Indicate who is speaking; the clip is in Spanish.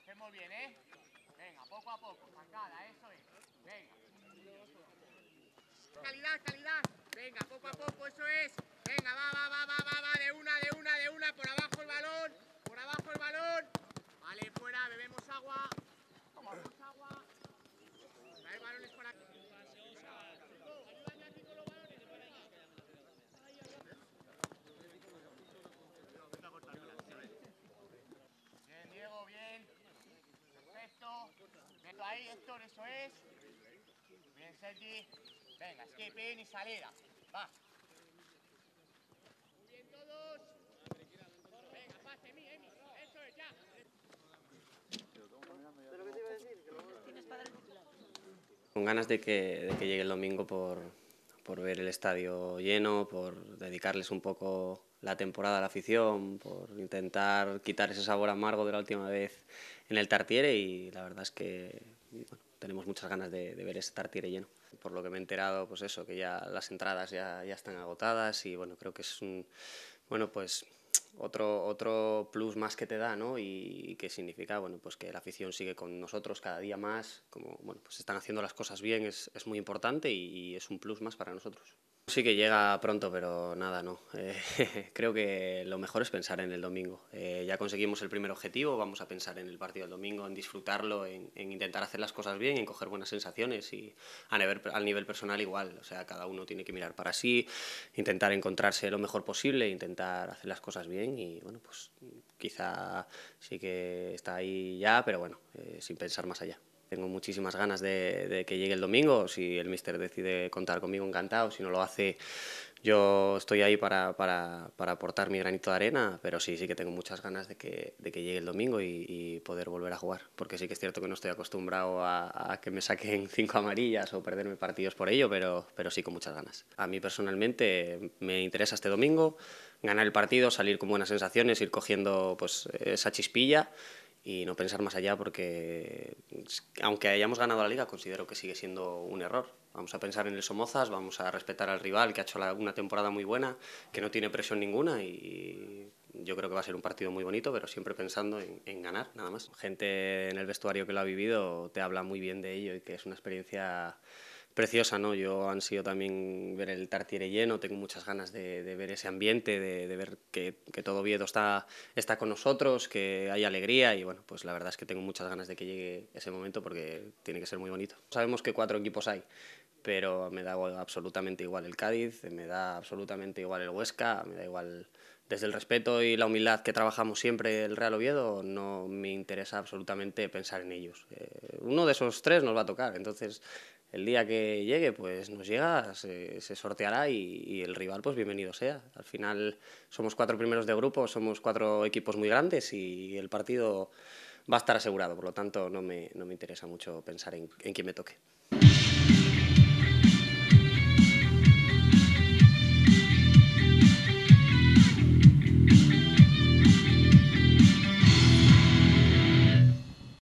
Speaker 1: hacemos bien, ¿eh? Venga, poco a poco, zancada, eso es. Venga. Calidad, calidad. Venga, poco a poco, eso es. Venga, va, de una, por abajo el balón, Vale, fuera, bebemos agua. Tomamos agua. Traer balones para aquí. Ayúdame aquí con los balones, Bien, Diego, bien. Perfecto. Meto ahí, Héctor, eso es. Bien, Sergi. Venga, skip in y salida. Va. Muy bien todos. Venga, pase, Emi. Eso es, ya.
Speaker 2: ¿Pero qué te iba a decir? Que luego tienes padre titular.
Speaker 3: Con ganas de que llegue el domingo por ver el estadio lleno, por dedicarles un poco la temporada a la afición, por intentar quitar ese sabor amargo de la última vez en el Tartiere, y la verdad es que bueno, tenemos muchas ganas de ver ese Tartiere lleno. Por lo que me he enterado, pues eso, que ya las entradas ya están agotadas, y bueno, creo que es pues otro plus más que te da, ¿no? Y que significa, bueno, pues que la afición sigue con nosotros cada día más, como, bueno, pues están haciendo las cosas bien, es muy importante y es un plus más para nosotros. Sí que llega pronto, pero nada, no. Creo que lo mejor es pensar en el domingo. Ya conseguimos el primer objetivo, vamos a pensar en el partido del domingo, en disfrutarlo, en intentar hacer las cosas bien, en coger buenas sensaciones, y al nivel personal igual. O sea, cada uno tiene que mirar para sí, intentar encontrarse lo mejor posible, intentar hacer las cosas bien, y bueno, pues quizá sí que está ahí ya, pero bueno, sin pensar más allá. Tengo muchísimas ganas de que llegue el domingo. Si el míster decide contar conmigo, encantado. Si no lo hace, yo estoy ahí para aportar mi granito de arena, pero sí que tengo muchas ganas de que llegue el domingo y poder volver a jugar, porque sí que es cierto que no estoy acostumbrado a que me saquen 5 amarillas o perderme partidos por ello, pero sí con muchas ganas. A mí personalmente me interesa este domingo ganar el partido, salir con buenas sensaciones, ir cogiendo pues esa chispilla y no pensar más allá, porque aunque hayamos ganado la Liga, considero que sigue siendo un error. Vamos a pensar en el Somozas, vamos a respetar al rival, que ha hecho una temporada muy buena, que no tiene presión ninguna, y yo creo que va a ser un partido muy bonito, pero siempre pensando en ganar, nada más. Gente en el vestuario que lo ha vivido te habla muy bien de ello, y que es una experiencia preciosa, ¿no? Yo ansío también ver el Tartiere lleno, tengo muchas ganas de ver ese ambiente, de ver que todo Oviedo está con nosotros, que hay alegría, y bueno, pues la verdad es que tengo muchas ganas de que llegue ese momento, porque tiene que ser muy bonito. Sabemos que 4 equipos hay, pero me da absolutamente igual el Cádiz, me da absolutamente igual el Huesca, me da igual. Desde el respeto y la humildad que trabajamos siempre el Real Oviedo, no me interesa absolutamente pensar en ellos. Uno de esos 3 nos va a tocar, entonces el día que llegue, pues nos llega, se sorteará, y el rival, pues bienvenido sea. Al final somos 4 primeros de grupo, somos 4 equipos muy grandes, y el partido va a estar asegurado, por lo tanto no me interesa mucho pensar en quién me toque.